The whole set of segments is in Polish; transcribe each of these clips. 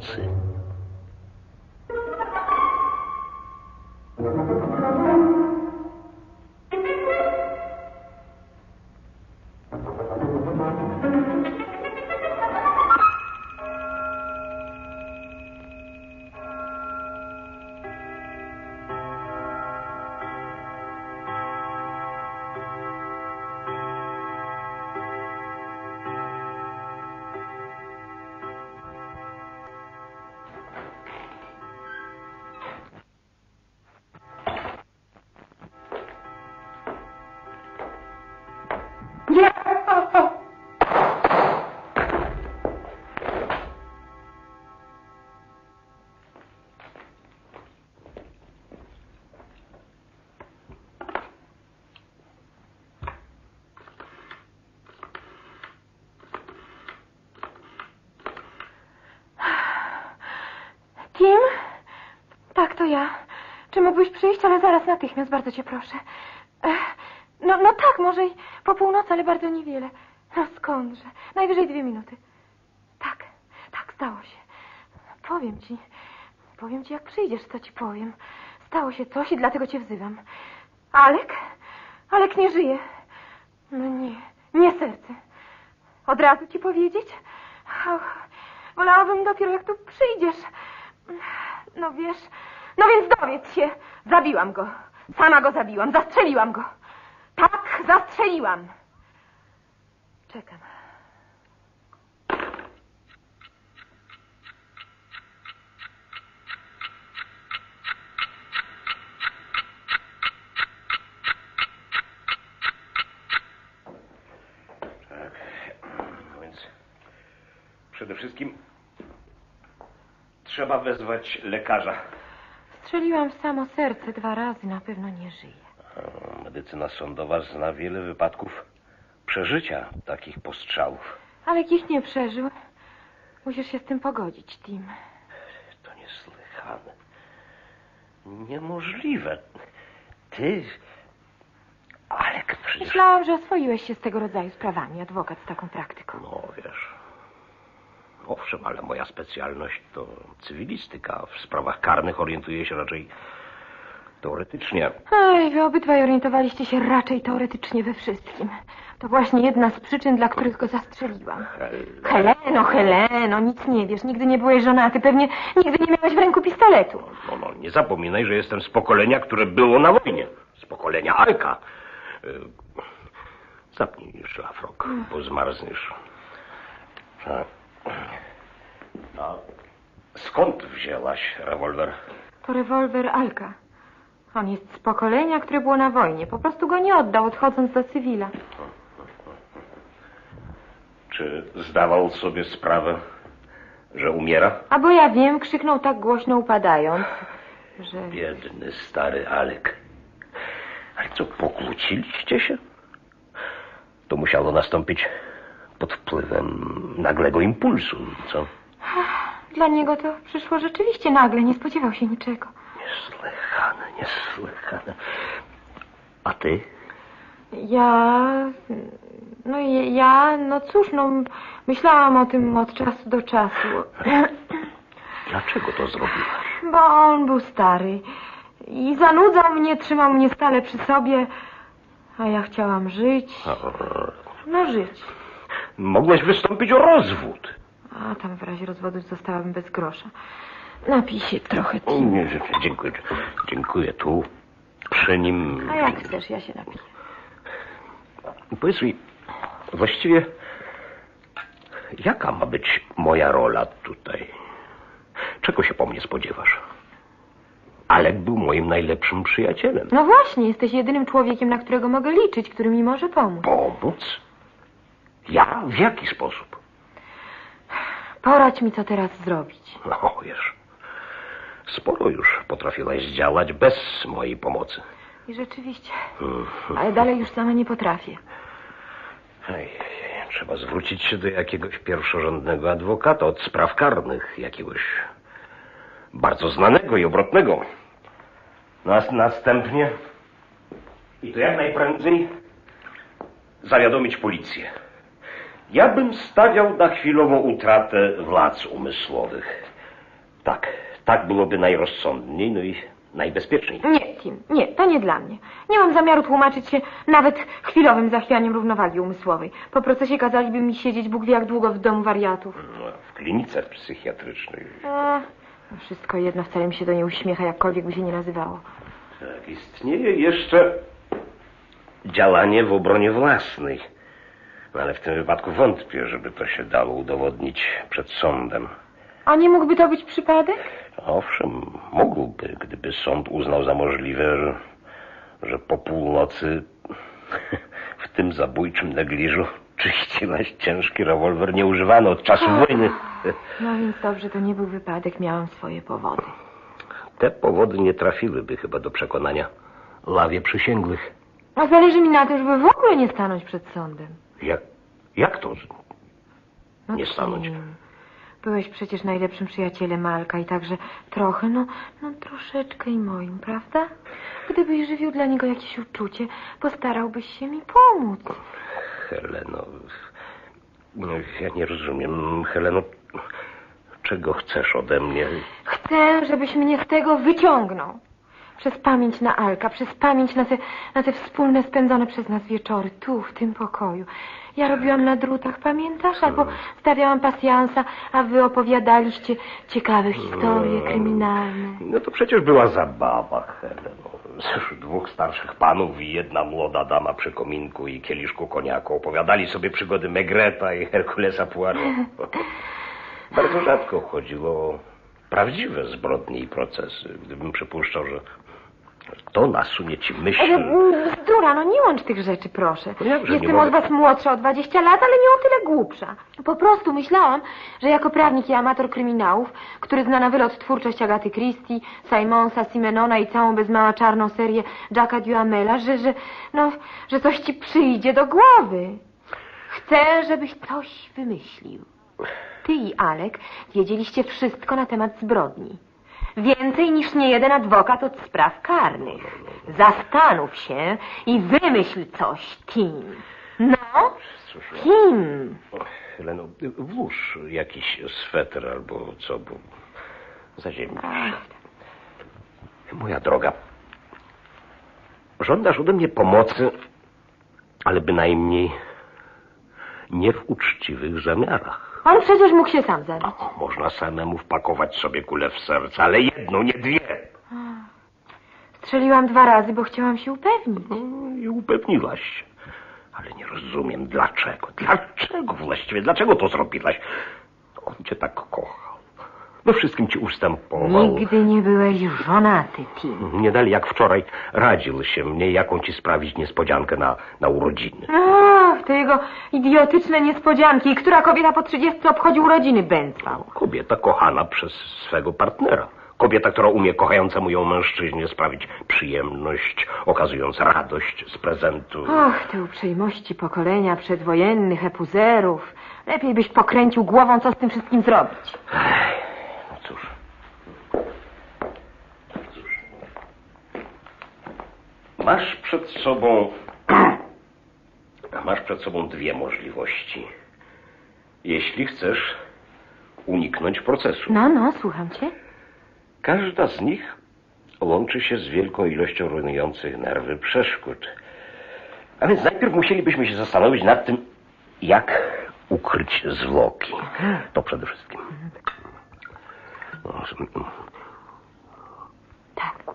nocy. Kim? Tak, to ja. Czy mógłbyś przyjść, ale zaraz, natychmiast, bardzo cię proszę. No tak, może i po północy, ale bardzo niewiele. No skądże? Najwyżej 2 minuty. Tak, stało się. Powiem ci, jak przyjdziesz, co ci powiem. Stało się coś i dlatego cię wzywam. Alek nie żyje. No nie serce. Od razu ci powiedzieć? Och, wolałabym dopiero, jak tu przyjdziesz. No wiesz, no więc dowiedz się. Zabiłam go. Sama go zabiłam. Zastrzeliłam go. Tak, zastrzeliłam. Czekam. Tak, no więc przede wszystkim trzeba wezwać lekarza. Strzeliłam w samo serce 2 razy, na pewno nie żyje. Medycyna sądowa zna wiele wypadków przeżycia takich postrzałów. Ale ich nie przeżył. Musisz się z tym pogodzić, Tim. To niesłychane. Niemożliwe. Ty... Alek, przecież... Myślałam, że oswoiłeś się z tego rodzaju sprawami, adwokat z taką praktyką. No, wiesz... Owszem, ale moja specjalność to cywilistyka. W sprawach karnych orientuję się raczej teoretycznie. Ej, wy obydwaj orientowaliście się raczej teoretycznie we wszystkim. To właśnie jedna z przyczyn, dla których go zastrzeliłam. Heleno, nic nie wiesz. Nigdy nie byłeś żonaty. Pewnie nigdy nie miałeś w ręku pistoletu. No, nie zapominaj, że jestem z pokolenia, które było na wojnie. Z pokolenia Alka. Zapnij szlafrok, bo zmarzniesz. A skąd wzięłaś rewolwer? To rewolwer Alka. On jest z pokolenia, które było na wojnie. Po prostu go nie oddał, odchodząc do cywila. Czy zdawał sobie sprawę, że umiera? A bo ja wiem, krzyknął tak głośno upadając, że... Biedny stary Alek. Ale co, pokłóciliście się? To musiało nastąpić pod wpływem nagłego impulsu, co? Dla niego to przyszło rzeczywiście nagle, nie spodziewał się niczego. Niesłychane. A ty? No cóż, myślałam o tym od czasu do czasu. Dlaczego to zrobiłaś? Bo on był stary i zanudzał mnie, trzymał mnie stale przy sobie, a ja chciałam żyć. Żyć. Mogłeś wystąpić o rozwód. A tam w razie rozwodu zostałabym bez grosza. Napij się trochę. Nie, dziękuję. Tu przy nim... A jak chcesz, ja się napiję. Powiedz mi, właściwie jaka ma być moja rola tutaj? Czego się po mnie spodziewasz? Alek był moim najlepszym przyjacielem. No właśnie, jesteś jedynym człowiekiem, na którego mogę liczyć, który mi może pomóc. Pomóc? Ja? W jaki sposób? Poradź mi, co teraz zrobić. No, wiesz, sporo już potrafiłaś zdziałać bez mojej pomocy. I rzeczywiście, ale dalej już sama nie potrafię. Trzeba zwrócić się do jakiegoś pierwszorzędnego adwokata od spraw karnych, jakiegoś bardzo znanego i obrotnego. Następnie, i to jak najprędzej, zawiadomić policję. Ja bym stawiał na chwilową utratę władz umysłowych. Tak byłoby najrozsądniej, no i najbezpieczniej. Nie, Tim, nie, to nie dla mnie. Nie mam zamiaru tłumaczyć się nawet chwilowym zachwianiem równowagi umysłowej. Po procesie kazaliby mi siedzieć Bóg wie jak długo w domu wariatów. No, w klinice psychiatrycznej. Wszystko jedno, wcale mi się to nie uśmiecha, jakkolwiek by się nie nazywało. Tak, istnieje jeszcze działanie w obronie własnej. No, ale w tym wypadku wątpię, żeby to się dało udowodnić przed sądem. A nie mógłby to być przypadek? Owszem, mógłby, gdyby sąd uznał za możliwe, że po północy w tym zabójczym negliżu czyściłaś ciężki rewolwer nieużywany od czasu wojny. No więc dobrze, to nie był wypadek, miałam swoje powody. Te powody nie trafiłyby chyba do przekonania ławie przysięgłych. A zależy mi na tym, żeby w ogóle nie stanąć przed sądem. Jak to? No Nie stanąć? Tim, byłeś przecież najlepszym przyjacielem Malka i także trochę, no troszeczkę i moim, prawda? Gdybyś żywił dla niego jakieś uczucie, postarałbyś się mi pomóc. Heleno, ja nie rozumiem. Heleno, czego chcesz ode mnie? Chcę, żebyś mnie z tego wyciągnął. Przez pamięć na Alka, przez pamięć na te wspólne spędzone przez nas wieczory, tu, w tym pokoju. Ja robiłam na drutach, pamiętasz? Albo stawiałam pasjansa, a wy opowiadaliście ciekawe historie kryminalne. No to przecież była zabawa, Heleno. Dwóch starszych panów i jedna młoda dama przy kominku i kieliszku koniaku opowiadali sobie przygody Megreta i Herkulesa Poirot. Bardzo rzadko chodziło o prawdziwe zbrodnie i procesy. Gdybym przypuszczał, że to nasunie ci myśl... Bzdura, no nie łącz tych rzeczy, proszę. No jakże nie Jestem mogę? od was młodsza o 20 lat, ale nie o tyle głupsza. Po prostu myślałam, że jako prawnik i amator kryminałów, który zna na wylot twórczość Agaty Christie, Simonsa, Simenona i całą bez mała czarną serię Jacques'a Duhamela, że coś ci przyjdzie do głowy. Chcę, żebyś coś wymyślił. Ty i Alek wiedzieliście wszystko na temat zbrodni. Więcej niż niejeden adwokat od spraw karnych. Zastanów się i wymyśl coś, Tim. No, Tim. Heleno, włóż jakiś sweter albo co, bo zaziębisz. Moja droga, żądasz ode mnie pomocy, ale bynajmniej nie w uczciwych zamiarach. On przecież mógł się sam zabić. Można samemu wpakować sobie kulę w serce, ale jedną, nie dwie. Strzeliłam 2 razy, bo chciałam się upewnić. I upewniłaś się. Ale nie rozumiem dlaczego. Dlaczego właściwie? Dlaczego to zrobiłaś? On cię tak kochał. No wszystkim ci ustępował. Nigdy nie byłeś żonaty, Tim. Nie dali jak wczoraj radził się mnie, jaką ci sprawić niespodziankę na urodziny. Ach, te jego idiotyczne niespodzianki. I która kobieta po 30 obchodzi urodziny, bęcwał. Kobieta kochana przez swego partnera. Kobieta, która umie kochającemu ją mężczyźnie sprawić przyjemność, okazując radość z prezentu. Och, te uprzejmości pokolenia przedwojennych, epuzerów. Lepiej byś pokręcił głową, co z tym wszystkim zrobić. No cóż. Masz przed sobą 2 możliwości. Jeśli chcesz uniknąć procesu. No, słucham cię. Każda z nich łączy się z wielką ilością rujnujących nerwy przeszkód. A więc najpierw musielibyśmy się zastanowić nad tym, jak ukryć zwłoki. To przede wszystkim. Tak.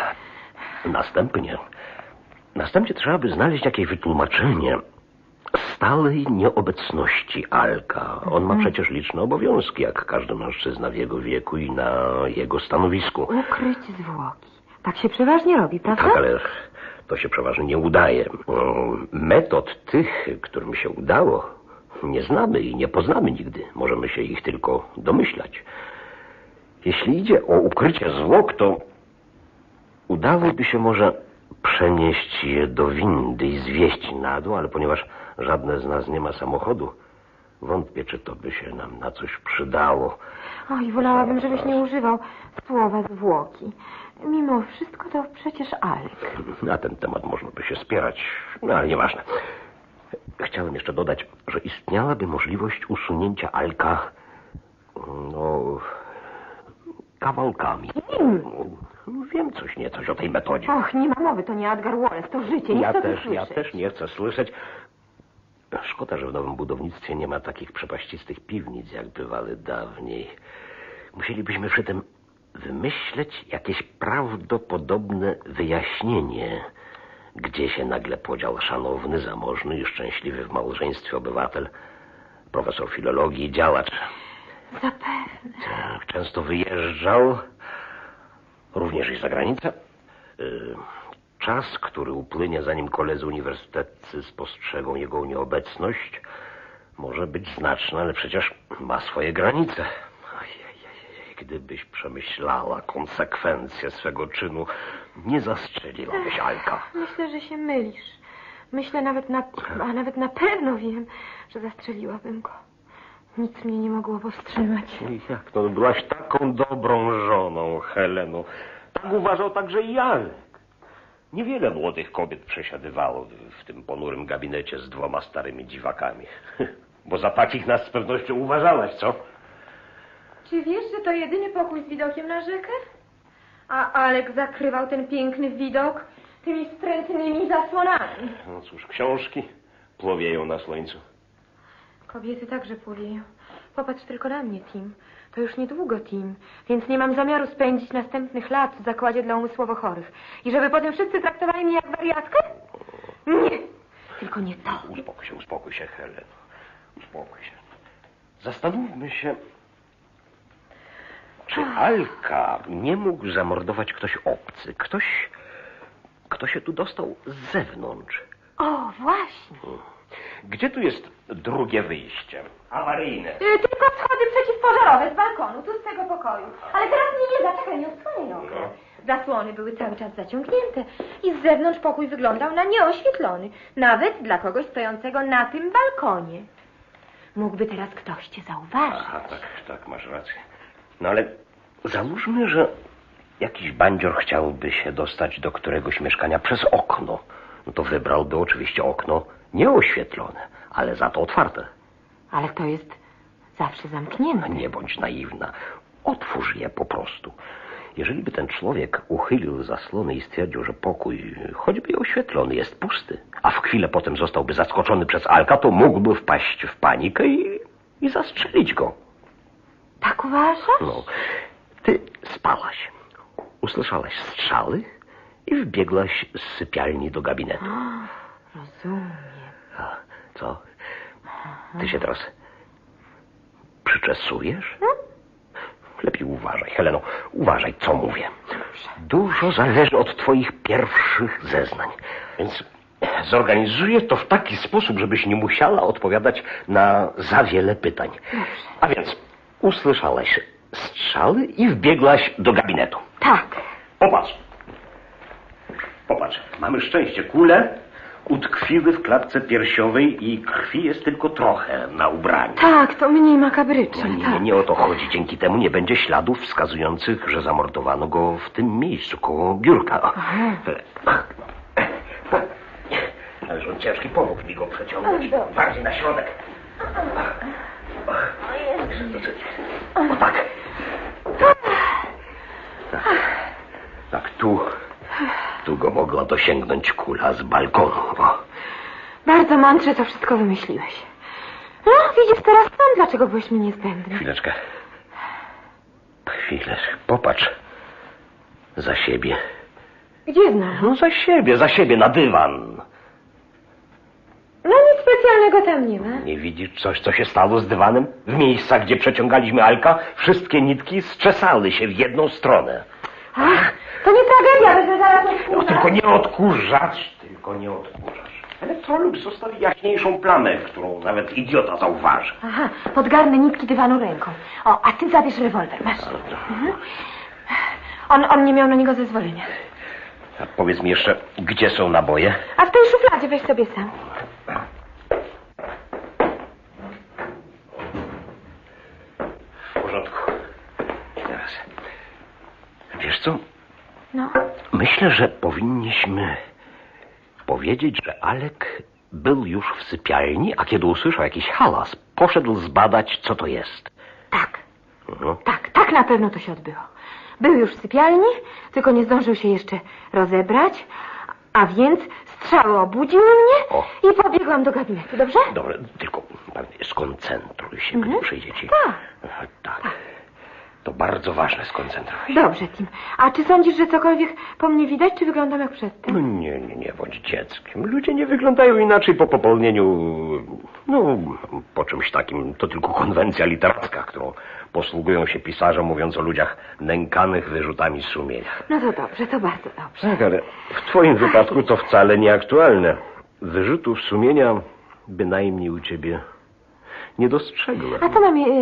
Następnie trzeba by znaleźć jakieś wytłumaczenie stałej nieobecności Alka. On ma przecież liczne obowiązki, jak każdy mężczyzna w jego wieku i na jego stanowisku. Ukryć zwłoki. Tak się przeważnie robi, prawda? Tak, ale to się przeważnie nie udaje. Metod tych, którym się udało, nie znamy i nie poznamy nigdy. Możemy się ich tylko domyślać. Jeśli idzie o ukrycie zwłok, to udałoby się może przenieść je do windy i zwieść na dół, ale ponieważ żadne z nas nie ma samochodu, wątpię, czy to by się nam na coś przydało. Oj, wolałabym, żebyś nie używał słowa zwłoki. Mimo wszystko to przecież Alek. Na ten temat można by się spierać, no ale nieważne. Chciałem jeszcze dodać, że istniałaby możliwość usunięcia Alka, kawałkami. Wiem coś niecoś o tej metodzie. Och, nie ma mowy, to nie Edgar Wallace, to życie. Nie chcę tu Ja słyszeć. też nie chcę słyszeć. Szkoda, że w nowym budownictwie nie ma takich przepaścistych piwnic, jak bywały dawniej. Musielibyśmy przy tym wymyśleć jakieś prawdopodobne wyjaśnienie, gdzie się nagle podział szanowny, zamożny i szczęśliwy w małżeństwie obywatel, profesor filologii, działacz. Zapewne. Tak, często wyjeżdżał, również i za granicę. Czas, który upłynie, zanim koledzy uniwersyteccy spostrzegą jego nieobecność, może być znaczny, ale przecież ma swoje granice. Ojej, gdybyś przemyślała konsekwencje swego czynu, nie zastrzeliłabyś Alka. Myślę, że się mylisz. Myślę a nawet na pewno wiem, że zastrzeliłabym go. Nic mnie nie mogło powstrzymać. Jak to byłaś taką dobrą żoną, Heleno. Tak uważał także i Alek. Niewiele młodych kobiet przesiadywało w tym ponurym gabinecie z 2 starymi dziwakami. Bo za takich nas z pewnością uważałaś, co? Czy wiesz, że to jedyny pokój z widokiem na rzekę? A Alek zakrywał ten piękny widok tymi wstrętnymi zasłonami. No cóż, książki płowieją na słońcu. Kobiety także płowieją. Popatrz tylko na mnie, Tim. To już niedługo, Tim. Więc nie mam zamiaru spędzić następnych lat w zakładzie dla umysłowo chorych. I żeby potem wszyscy traktowali mnie jak wariatkę? Nie. Tylko nie to. Uspokój się, Heleno. Uspokój się. Zastanówmy się, czy Alka nie mógł zamordować ktoś obcy? Kto się tu dostał z zewnątrz? O, właśnie. Gdzie tu jest drugie wyjście? Awaryjne. Tylko schody przeciwpożarowe z balkonu, tu z tego pokoju. Ale teraz nie zaczekaj, nie odsłonię okna. No. Zasłony były cały czas zaciągnięte i z zewnątrz pokój wyglądał na nieoświetlony. Nawet dla kogoś stojącego na tym balkonie. Mógłby teraz ktoś cię zauważyć. Aha, tak, masz rację. No ale załóżmy, że jakiś bandzior chciałby się dostać do któregoś mieszkania przez okno. No to wybrałby oczywiście okno nieoświetlone, ale za to otwarte. Ale to jest zawsze zamknięte. Nie bądź naiwna. Otwórz je po prostu. Jeżeli by ten człowiek uchylił zaslony i stwierdził, że pokój, choćby i oświetlony, jest pusty, a w chwilę potem zostałby zaskoczony przez Alka, to mógłby wpaść w panikę i zastrzelić go. Tak uważasz? No, ty spałaś. Usłyszałaś strzały i wbiegłaś z sypialni do gabinetu. Rozumiem. A co? Ty się teraz przyczesujesz? Lepiej uważaj, Heleno. Uważaj, co mówię. Dużo zależy od twoich pierwszych zeznań. Więc zorganizuję to w taki sposób, żebyś nie musiała odpowiadać na za wiele pytań. A więc usłyszałaś strzały i wbiegłaś do gabinetu. Tak. Popatrz. Mamy szczęście. Kule utkwiły w klatce piersiowej i krwi jest tylko trochę na ubraniu. Tak, to mniej makabryczne. Nie o to chodzi. Dzięki temu nie będzie śladów wskazujących, że zamordowano go w tym miejscu, koło biurka. Ależ on ciężki, pomógł mi go przeciągnąć. Bardziej na środek. O tak. Tak, tu go mogła dosięgnąć kula z balkonu. O. Bardzo mądrze to wszystko wymyśliłeś. No, widzisz teraz sam, dlaczego byłeś mi niezbędny. Chwileczkę. Popatrz. Za siebie. Gdzie znam? No za siebie, na dywan. No nic specjalnego tam nie ma. Nie widzisz coś, co się stało z dywanem? W miejscach, gdzie przeciągaliśmy Alka, wszystkie nitki strzesały się w jedną stronę. Ach, to nie tragedia, będę zaraz odkurzać. No tylko nie odkurzacz. Elektrolux zostawi jaśniejszą plamę, którą nawet idiota zauważy. Aha, podgarnę nitki dywanu ręką. O, a ty zabierz rewolwer, masz. On nie miał na niego zezwolenia. A powiedz mi jeszcze, gdzie są naboje? A w tej szufladzie weź sobie sam. W porządku. Teraz. Wiesz co? No. Myślę, że powinniśmy powiedzieć, że Alek był już w sypialni, a kiedy usłyszał jakiś hałas, poszedł zbadać, co to jest. Tak. Tak na pewno to się odbyło. Był już w sypialni, tylko nie zdążył się jeszcze rozebrać, a więc strzały obudziły mnie i pobiegłam do gabinetu, dobrze? Dobrze, tylko skoncentruj się, gdy przyjdzie ci. Tak. To bardzo ważne, skoncentruj się. Dobrze, Tim. A czy sądzisz, że cokolwiek po mnie widać, czy wyglądam jak przedtem? No nie bądź dzieckiem. Ludzie nie wyglądają inaczej po popełnieniu, po czymś takim. To tylko konwencja literacka, którą posługują się pisarze, mówiąc o ludziach nękanych wyrzutami sumienia. No to dobrze, to bardzo dobrze. Tak, ale w twoim wypadku to wcale nieaktualne. Wyrzutów sumienia bynajmniej u ciebie nie dostrzegłem. A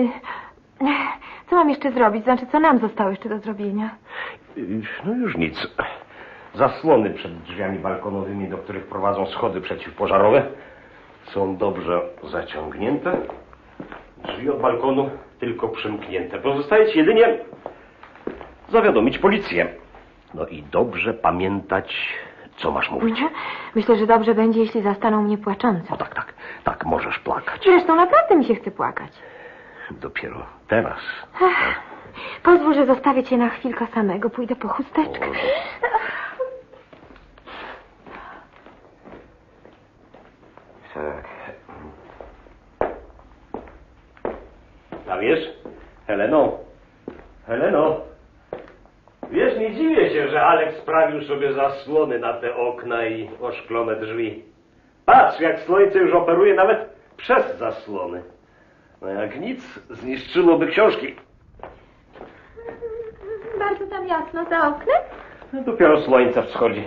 co mam jeszcze zrobić? Znaczy, co nam zostało jeszcze do zrobienia? No już nic. Zasłony przed drzwiami balkonowymi, do których prowadzą schody przeciwpożarowe, są dobrze zaciągnięte. Drzwi od balkonu tylko przymknięte. Pozostaje ci jedynie zawiadomić policję. No i dobrze pamiętać, co masz mówić. Myślę, że dobrze będzie, jeśli zastaną mnie płaczącą. No tak, możesz plakać. Zresztą naprawdę mi się chce płakać. Dopiero teraz. Pozwól, że zostawię cię na chwilkę samego. Pójdę po chusteczkę. Tak. A wiesz, Heleno, wiesz, nie dziwię się, że Alex sprawił sobie zasłony na te okna i oszklone drzwi. Patrz, jak słońce już operuje nawet przez zasłony. No jak nic, zniszczyłoby książki. Bardzo tam jasno za oknem. No, dopiero słońce wschodzi.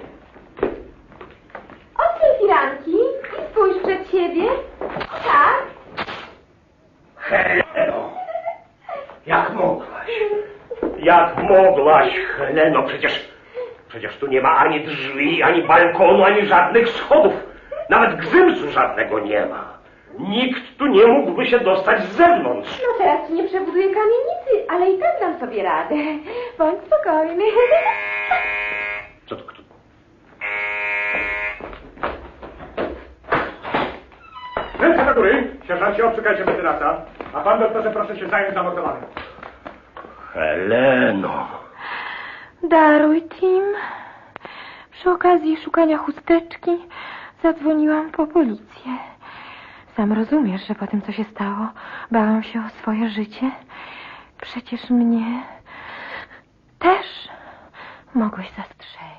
Otwórz firanki i spójrz przed siebie. Tak. Heleno! Jak mogłaś? Jak mogłaś, Heleno? Przecież tu nie ma ani drzwi, ani balkonu, ani żadnych schodów. Nawet gzymsu żadnego nie ma. Nikt tu nie mógłby się dostać z zewnątrz. No teraz ci nie przebuduję kamienicy, ale i tak dam sobie radę. Bądź spokojny. Co to kto? Ręce do góry. Sierżancie, obczekajcie wentylacja. A pan doktorze, proszę się zająć zamocowanym. Heleno! Daruj, Tim. Przy okazji szukania chusteczki zadzwoniłam po policję. Sam rozumiesz, że po tym, co się stało, bałam się o swoje życie. Przecież mnie też mogłeś zastrzelić.